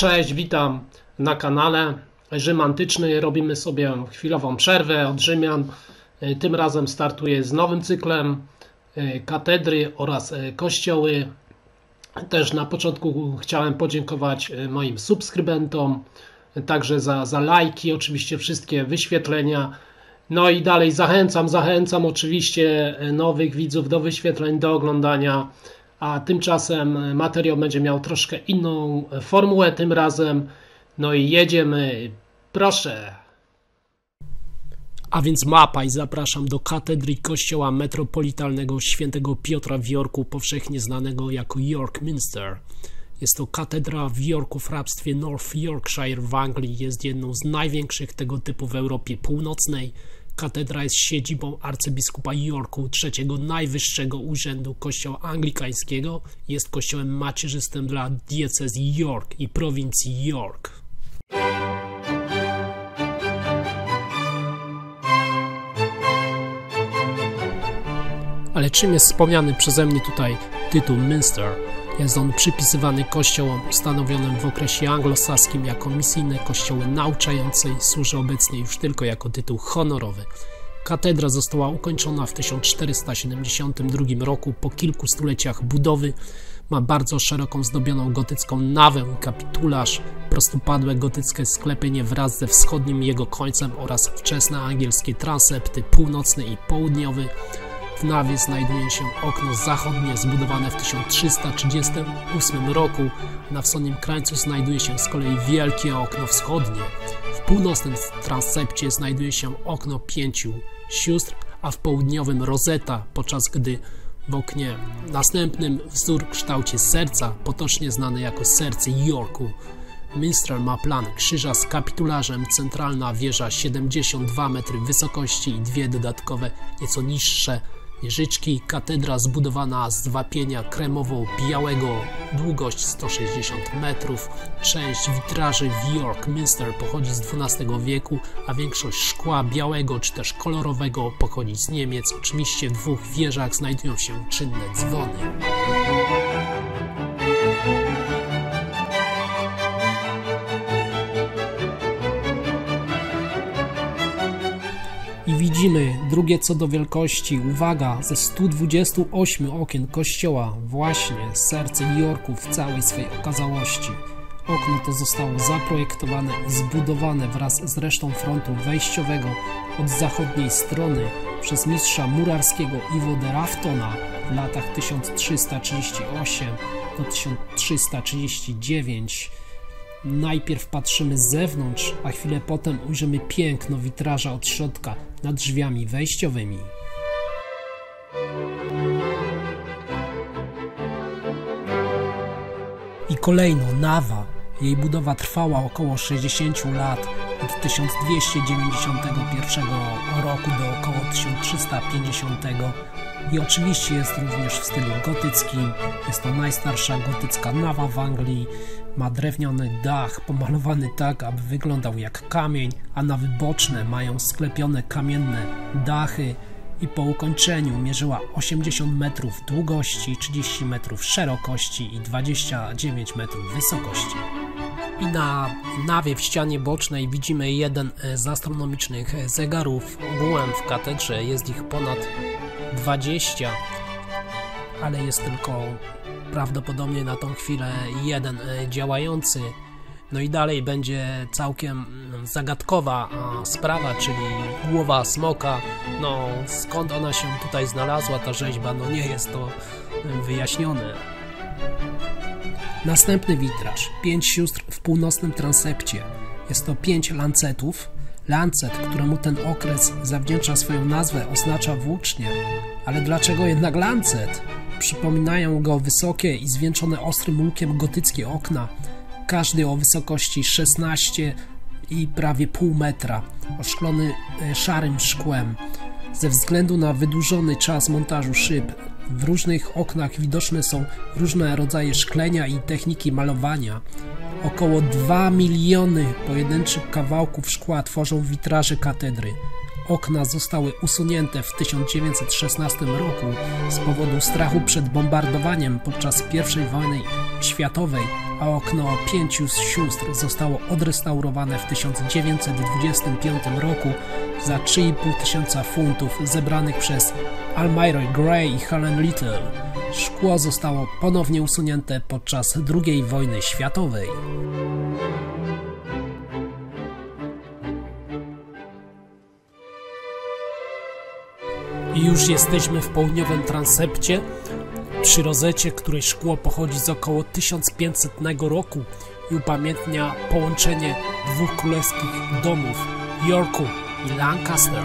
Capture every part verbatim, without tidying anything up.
Cześć, witam na kanale Rzym Antyczny. Robimy sobie chwilową przerwę od Rzymian. Tym razem startuję z nowym cyklem katedry oraz kościoły. Też na początku chciałem podziękować moim subskrybentom, także za, za lajki, oczywiście wszystkie wyświetlenia. No i dalej zachęcam, zachęcam oczywiście nowych widzów do wyświetleń, do oglądania. A tymczasem materiał będzie miał troszkę inną formułę tym razem. No i jedziemy, proszę. A więc mapa i zapraszam do katedry kościoła metropolitalnego świętego Piotra w Yorku, powszechnie znanego jako York Minster. Jest to katedra w Yorku w hrabstwie North Yorkshire w Anglii. Jest jedną z największych tego typu w Europie Północnej. Katedra jest siedzibą arcybiskupa Yorku, trzeciego najwyższego urzędu kościoła anglikańskiego. Jest kościołem macierzystym dla diecezji York i prowincji York. Ale czym jest wspomniany przeze mnie tutaj tytuł Minster? Jest on przypisywany kościołom ustanowionym w okresie anglosaskim jako misyjne kościoły nauczające i służy obecnie już tylko jako tytuł honorowy. Katedra została ukończona w tysiąc czterysta siedemdziesiątym drugim roku po kilku stuleciach budowy. Ma bardzo szeroką zdobioną gotycką nawę i kapitularz, prostopadłe gotyckie sklepienie wraz ze wschodnim jego końcem oraz wczesne angielskie transepty północny i południowy. W nawie znajduje się okno zachodnie zbudowane w tysiąc trzysta trzydziestym ósmym roku. Na wschodnim krańcu znajduje się z kolei wielkie okno wschodnie. W północnym transepcie znajduje się okno pięciu sióstr, a w południowym rozeta, podczas gdy w oknie następnym wzór w kształcie serca, potocznie znany jako serce Yorku. Minster ma plan krzyża z kapitularzem, centralna wieża siedemdziesiąt dwa metry wysokości i dwie dodatkowe, nieco niższe wieżyczki. Katedra zbudowana z wapienia kremowo-białego, długość sto sześćdziesiąt metrów. Część witraży w York Minster pochodzi z dwunastego wieku, a większość szkła białego czy też kolorowego pochodzi z Niemiec. Oczywiście w dwóch wieżach znajdują się czynne dzwony. I widzimy drugie co do wielkości, uwaga, ze stu dwudziestu ośmiu okien kościoła właśnie serce Yorku w całej swej okazałości. Okno to zostało zaprojektowane i zbudowane wraz z resztą frontu wejściowego od zachodniej strony przez mistrza murarskiego Ivo de Raftona w latach tysiąc trzysta trzydzieści osiem do tysiąc trzysta trzydzieści dziewięć. Najpierw patrzymy z zewnątrz, a chwilę potem ujrzymy piękno witraża od środka nad drzwiami wejściowymi. I kolejno nawa. Jej budowa trwała około sześćdziesiąt lat, od tysiąc dwieście dziewięćdziesiątego pierwszego roku do około tysiąc trzysta pięćdziesiątego. I oczywiście jest również w stylu gotyckim. Jest to najstarsza gotycka nawa w Anglii. Ma drewniany dach pomalowany tak, aby wyglądał jak kamień, a nawy boczne mają sklepione kamienne dachy i po ukończeniu mierzyła osiemdziesiąt metrów długości, trzydzieści metrów szerokości i dwadzieścia dziewięć metrów wysokości. I na nawie w ścianie bocznej widzimy jeden z astronomicznych zegarów. Ogółem w katedrze jest ich ponad dwadzieścia, ale jest tylko prawdopodobnie na tą chwilę jeden działający. No i dalej będzie całkiem zagadkowa sprawa, czyli głowa smoka. No skąd ona się tutaj znalazła, ta rzeźba, no nie jest to wyjaśnione. Następny witraż, pięć sióstr w północnym transepcie. Jest to pięć lancetów. Lancet, któremu ten okres zawdzięcza swoją nazwę, oznacza włócznie. Ale dlaczego jednak lancet? Przypominają go wysokie i zwieńczone ostrym łukiem gotyckie okna, każdy o wysokości szesnaście i prawie pół metra, oszklony szarym szkłem. Ze względu na wydłużony czas montażu szyb, w różnych oknach widoczne są różne rodzaje szklenia i techniki malowania. Około dwa miliony pojedynczych kawałków szkła tworzą witraże katedry. Okna zostały usunięte w tysiąc dziewięćset szesnastym roku z powodu strachu przed bombardowaniem podczas pierwszej wojny światowej, a okno pięciu sióstr zostało odrestaurowane w tysiąc dziewięćset dwudziestym piątym roku za trzy i pół tysiąca funtów zebranych przez Almira Gray i Helen Little. Szkło zostało ponownie usunięte podczas drugiej wojny światowej. I już jesteśmy w południowym transepcie, przy rozecie, której szkło pochodzi z około tysiąc pięćsetnego roku i upamiętnia połączenie dwóch królewskich domów, Yorku i Lancaster.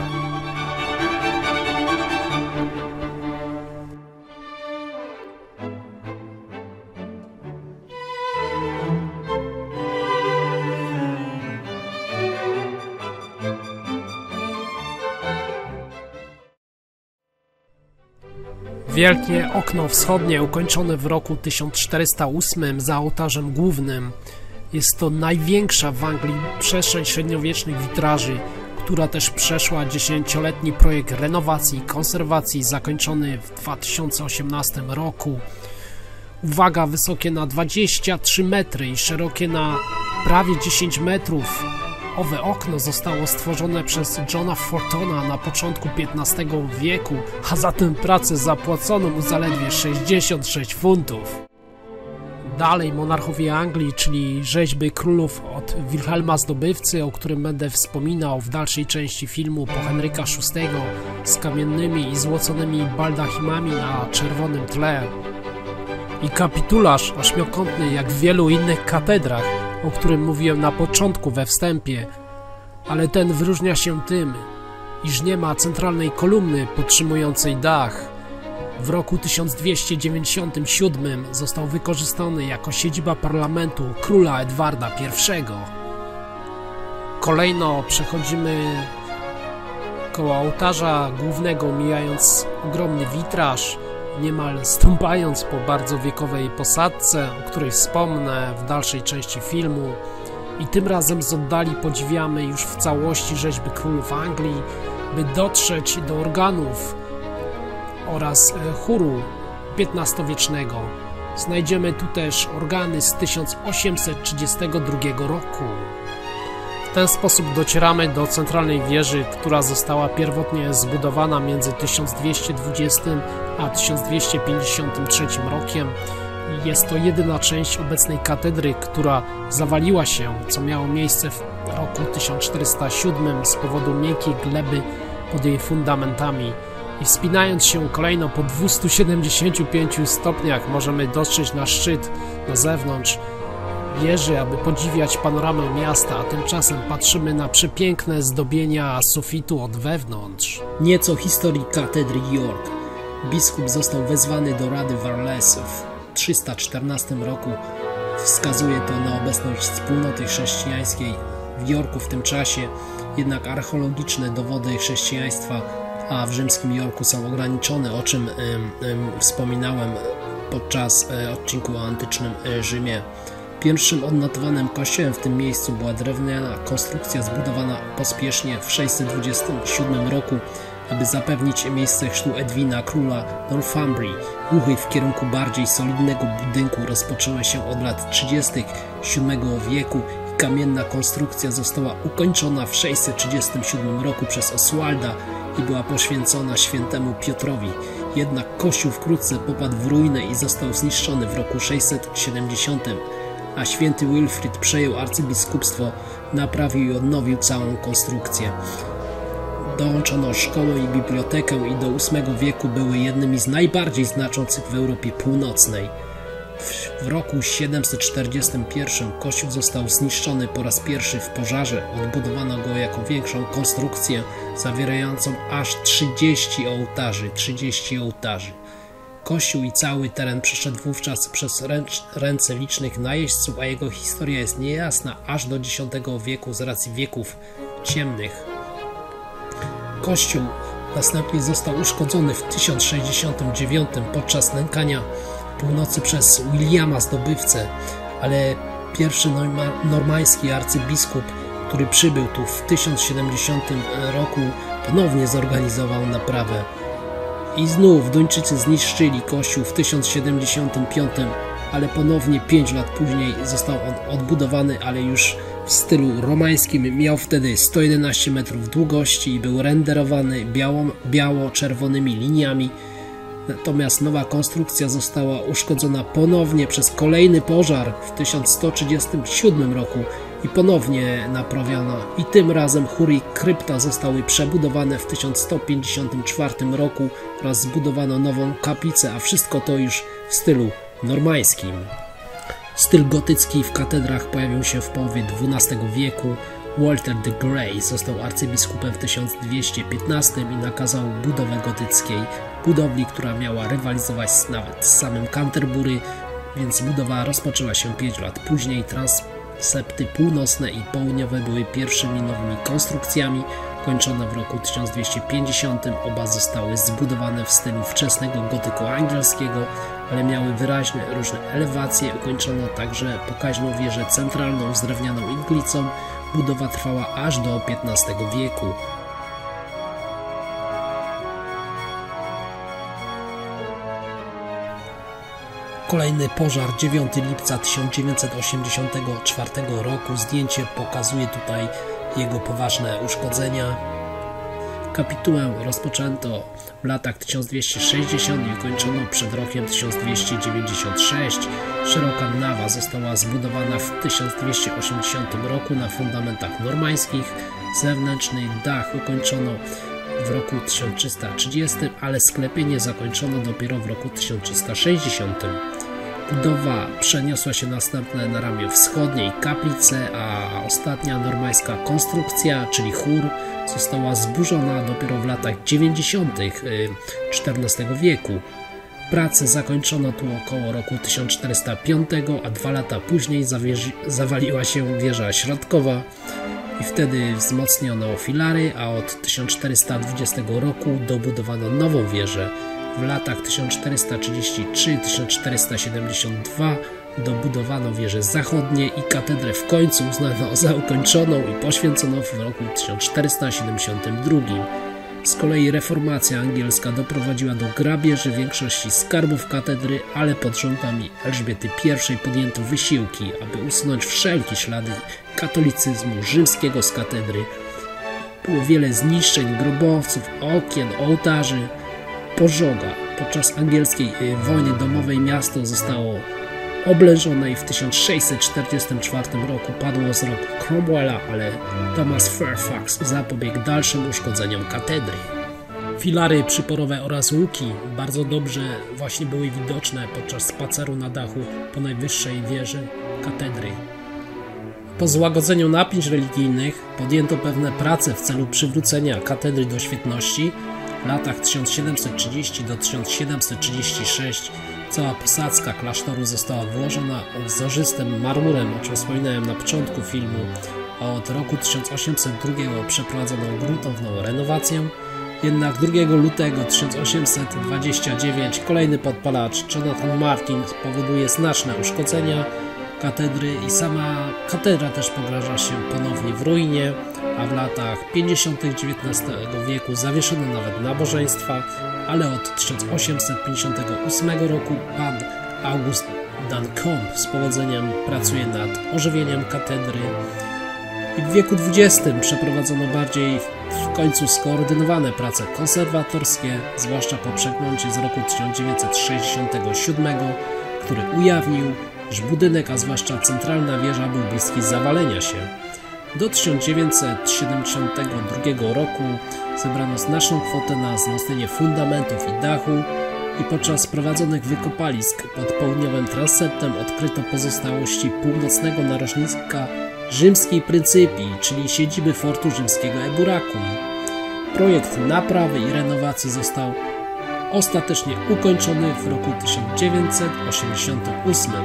Wielkie okno wschodnie ukończone w roku tysiąc czterysta ósmym za ołtarzem głównym. Jest to największa w Anglii przestrzeń średniowiecznych witraży, która też przeszła dziesięcioletni projekt renowacji i konserwacji zakończony w dwa tysiące osiemnastym roku. Uwaga, wysokie na dwadzieścia trzy metry i szerokie na prawie dziesięć metrów. Owe okno zostało stworzone przez Johna Fortona na początku piętnastego wieku, a za tę pracę zapłacono mu zaledwie sześćdziesiąt sześć funtów. Dalej monarchowie Anglii, czyli rzeźby królów od Wilhelma Zdobywcy, o którym będę wspominał w dalszej części filmu, po Henryka szóstego z kamiennymi i złoconymi baldachimami na czerwonym tle. I kapitularz ośmiokątny jak w wielu innych katedrach, o którym mówiłem na początku we wstępie, ale ten wyróżnia się tym, iż nie ma centralnej kolumny podtrzymującej dach. W roku tysiąc dwieście dziewięćdziesiątym siódmym został wykorzystany jako siedziba parlamentu króla Edwarda pierwszego. Kolejno przechodzimy koło ołtarza głównego, mijając ogromny witraż, niemal stąpając po bardzo wiekowej posadzce, o której wspomnę w dalszej części filmu. I tym razem z oddali podziwiamy już w całości rzeźby królów Anglii, by dotrzeć do organów oraz chóru piętnastowiecznego. Znajdziemy tu też organy z tysiąc osiemset trzydziestego drugiego roku. W ten sposób docieramy do centralnej wieży, która została pierwotnie zbudowana między tysiąc dwieście dwudziestym a tysiąc dwieście pięćdziesiątym trzecim rokiem. Jest to jedyna część obecnej katedry, która zawaliła się, co miało miejsce w roku tysiąc czterysta siódmym z powodu miękkiej gleby pod jej fundamentami. I wspinając się kolejno po dwustu siedemdziesięciu pięciu stopniach możemy dotrzeć na szczyt na zewnątrz wieży, aby podziwiać panoramę miasta, a tymczasem patrzymy na przepiękne zdobienia sufitu od wewnątrz. Nieco historii katedry York. Biskup został wezwany do Rady Warles w trzysta czternastym roku. Wskazuje to na obecność wspólnoty chrześcijańskiej w Yorku w tym czasie, jednak archeologiczne dowody chrześcijaństwa a w rzymskim Yorku są ograniczone, o czym ym, ym, wspominałem podczas y, odcinku o antycznym y, Rzymie. Pierwszym odnotowanym kościołem w tym miejscu była drewniana konstrukcja zbudowana pospiesznie w sześćset dwudziestym siódmym roku, aby zapewnić miejsce chrztu Edwina, króla Northumbrii. Ruchy w kierunku bardziej solidnego budynku rozpoczęły się od lat trzydziestych siódmego wieku i kamienna konstrukcja została ukończona w sześćset trzydziestym siódmym roku przez Oswalda i była poświęcona świętemu Piotrowi. Jednak kościół wkrótce popadł w ruinę i został zniszczony w roku sześćset siedemdziesiątym, a święty Wilfrid przejął arcybiskupstwo, naprawił i odnowił całą konstrukcję. Dołączono szkołę i bibliotekę i do ósmego wieku były jednymi z najbardziej znaczących w Europie Północnej. W, w roku siedemset czterdziestym pierwszym kościół został zniszczony po raz pierwszy w pożarze. Odbudowano go jako większą konstrukcję zawierającą aż trzydzieści ołtarzy. trzydzieści ołtarzy. Kościół i cały teren przeszedł wówczas przez ręcz, ręce licznych najeźdźców, a jego historia jest niejasna aż do dziesiątego wieku z racji wieków ciemnych. Kościół następnie został uszkodzony w tysiąc sześćdziesiątym dziewiątym podczas nękania północy przez Williama Zdobywcę, ale pierwszy normański arcybiskup, który przybył tu w tysiąc siedemdziesiątym roku, ponownie zorganizował naprawę. I znów Duńczycy zniszczyli kościół w tysiąc siedemdziesiątym piątym ale ponownie pięć lat później został on odbudowany, ale już w stylu romańskim. Miał wtedy sto jedenaście metrów długości i był renderowany biało-czerwonymi liniami. Natomiast nowa konstrukcja została uszkodzona ponownie przez kolejny pożar w tysiąc sto trzydziestym siódmym roku i ponownie naprawiono. I tym razem chór i krypta zostały przebudowane w tysiąc sto pięćdziesiątym czwartym roku oraz zbudowano nową kaplicę, a wszystko to już w stylu normańskim. Styl gotycki w katedrach pojawił się w połowie dwunastego wieku. Walter de Grey został arcybiskupem w tysiąc dwieście piętnastym i nakazał budowę gotyckiej budowli, która miała rywalizować nawet z samym Canterbury, więc budowa rozpoczęła się pięć lat później. Transepty północne i południowe były pierwszymi nowymi konstrukcjami, kończone w roku tysiąc dwieście pięćdziesiątym. Oba zostały zbudowane w stylu wczesnego gotyku angielskiego, ale miały wyraźne różne elewacje. Ukończono także pokaźną wieżę centralną z drewnianą iglicą. Budowa trwała aż do piętnastego wieku. Kolejny pożar, dziewiątego lipca tysiąc dziewięćset osiemdziesiątego czwartego roku. Zdjęcie pokazuje tutaj jego poważne uszkodzenia. Kapitułę rozpoczęto w latach tysiąc dwieście sześćdziesiątym i ukończono przed rokiem tysiąc dwieście dziewięćdziesiątym szóstym. Szeroka nawa została zbudowana w tysiąc dwieście osiemdziesiątym roku na fundamentach normańskich. Zewnętrzny dach ukończono w roku tysiąc trzysta trzydziestym, ale sklepienie zakończono dopiero w roku tysiąc trzysta sześćdziesiątym. Budowa przeniosła się następnie na ramię wschodniej kaplicy, a ostatnia normańska konstrukcja, czyli chór, została zburzona dopiero w latach dziewięćdziesiątych czternastego wieku. Pracę zakończono tu około roku tysiąc czterysta piątego, a dwa lata później zawaliła się wieża środkowa i wtedy wzmocniono filary, a od tysiąc czterysta dwudziestego roku dobudowano nową wieżę. W latach tysiąc czterysta trzydziestym trzecim do tysiąc czterysta siedemdziesiątego drugiego dobudowano wieże zachodnie i katedrę w końcu uznano za ukończoną i poświęcono w roku tysiąc czterysta siedemdziesiątym drugim. Z kolei reformacja angielska doprowadziła do grabieży większości skarbów katedry, ale pod rządami Elżbiety pierwszej podjęto wysiłki, aby usunąć wszelkie ślady katolicyzmu rzymskiego z katedry. Było wiele zniszczeń grobowców, okien, ołtarzy, pożoga. Podczas angielskiej wojny domowej miasto zostało oblężone i w tysiąc sześćset czterdziestym czwartym roku padło z rąk Cromwella, ale Thomas Fairfax zapobiegł dalszym uszkodzeniom katedry. Filary przyporowe oraz łuki bardzo dobrze właśnie były widoczne podczas spaceru na dachu po najwyższej wieży katedry. Po złagodzeniu napięć religijnych podjęto pewne prace w celu przywrócenia katedry do świetności. W latach tysiąc siedemset trzydziestym do tysiąc siedemset trzydziestego szóstego cała posadzka klasztoru została wyłożona wzorzystym marmurem, o czym wspominałem na początku filmu, a od roku tysiąc osiemset drugiego przeprowadzono gruntowną renowację. Jednak drugiego lutego tysiąc osiemset dwudziestego dziewiątego kolejny podpalacz Jonathan Martin powoduje znaczne uszkodzenia katedry i sama katedra też pograża się ponownie w ruinie, a w latach pięćdziesiątych dziewiętnastego wieku zawieszono nawet nabożeństwa, ale od tysiąc osiemset pięćdziesiątego ósmego roku pan August Duncombe z powodzeniem pracuje nad ożywieniem katedry i w wieku dwudziestym przeprowadzono bardziej w końcu skoordynowane prace konserwatorskie, zwłaszcza po przeglądzie z roku tysiąc dziewięćset sześćdziesiątego siódmego, który ujawnił, że budynek, a zwłaszcza centralna wieża, był bliski zawalenia się. Do tysiąc dziewięćset siedemdziesiątego drugiego roku zebrano znaczną kwotę na wzmocnienie fundamentów i dachu i podczas prowadzonych wykopalisk pod południowym transeptem odkryto pozostałości północnego narożnika rzymskiej Pryncypii, czyli siedziby fortu rzymskiego Eburacum. Projekt naprawy i renowacji został ostatecznie ukończony w roku tysiąc dziewięćset osiemdziesiątym ósmym.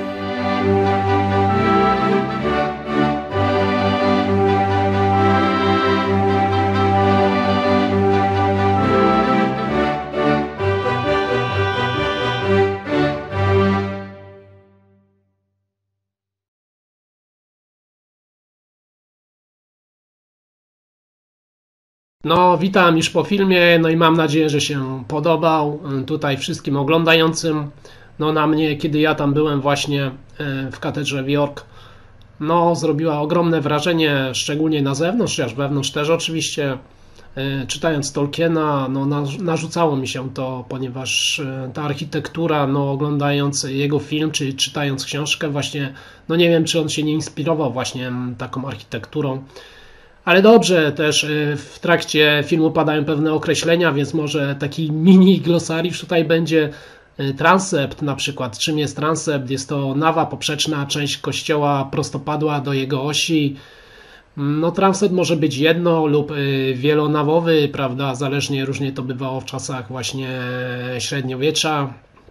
No, witam już po filmie, no i mam nadzieję, że się podobał tutaj wszystkim oglądającym. no na mnie, kiedy ja tam byłem właśnie w katedrze w York, no zrobiła ogromne wrażenie, szczególnie na zewnątrz, chociaż wewnątrz też oczywiście. Czytając Tolkiena, no narzucało mi się to, ponieważ ta architektura, no oglądając jego film, czy czytając książkę właśnie, no nie wiem, czy on się nie inspirował właśnie taką architekturą. Ale dobrze, też w trakcie filmu padają pewne określenia, więc może taki mini glosariusz tutaj będzie. Transept na przykład. Czym jest transept? Jest to nawa poprzeczna, część kościoła prostopadła do jego osi. No transept może być jedno lub wielonawowy, prawda, zależnie, różnie to bywało w czasach właśnie średniowiecza.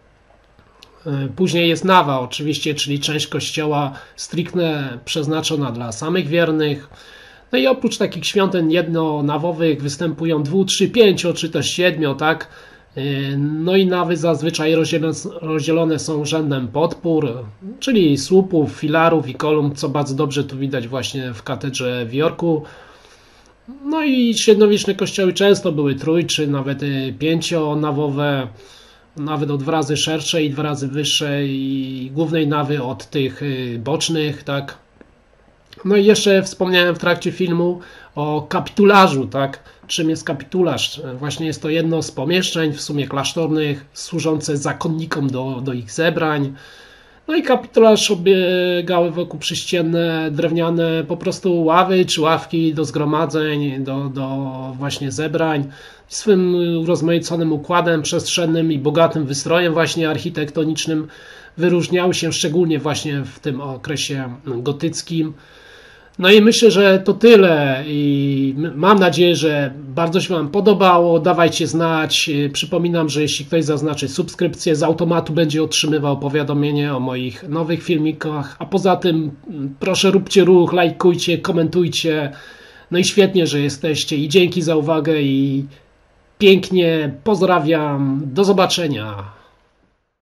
Później jest nawa oczywiście, czyli część kościoła stricte przeznaczona dla samych wiernych. No i oprócz takich świątyń jednonawowych występują dwu, trzy, pięcio czy też siedmio, tak? No i nawy zazwyczaj rozdzielone są rzędem podpór, czyli słupów, filarów i kolumn, co bardzo dobrze tu widać właśnie w katedrze w Yorku. No i średniowieczne kościoły często były trój, czy nawet pięcionawowe, nawet o dwa razy szersze i dwa razy wyższe i głównej nawy od tych bocznych, tak. No i jeszcze wspomniałem w trakcie filmu o kapitularzu, tak. Czym jest kapitularz? Właśnie jest to jedno z pomieszczeń, w sumie klasztornych, służące zakonnikom do, do ich zebrań. No i kapitularz obiegały wokół przyścienne, drewniane po prostu ławy czy ławki do zgromadzeń, do, do właśnie zebrań. Swym urozmaiconym układem przestrzennym i bogatym wystrojem właśnie architektonicznym wyróżniały się szczególnie właśnie w tym okresie gotyckim. No i myślę, że to tyle i mam nadzieję, że bardzo się Wam podobało. Dawajcie znać. Przypominam, że jeśli ktoś zaznaczy subskrypcję, z automatu będzie otrzymywał powiadomienie o moich nowych filmikach. A poza tym proszę róbcie ruch, lajkujcie, komentujcie. No i świetnie, że jesteście i dzięki za uwagę i pięknie pozdrawiam. Do zobaczenia.